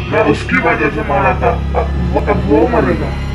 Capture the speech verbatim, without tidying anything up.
मैं उसकी वजह से मारा था, अब वो अब वो मरेगा।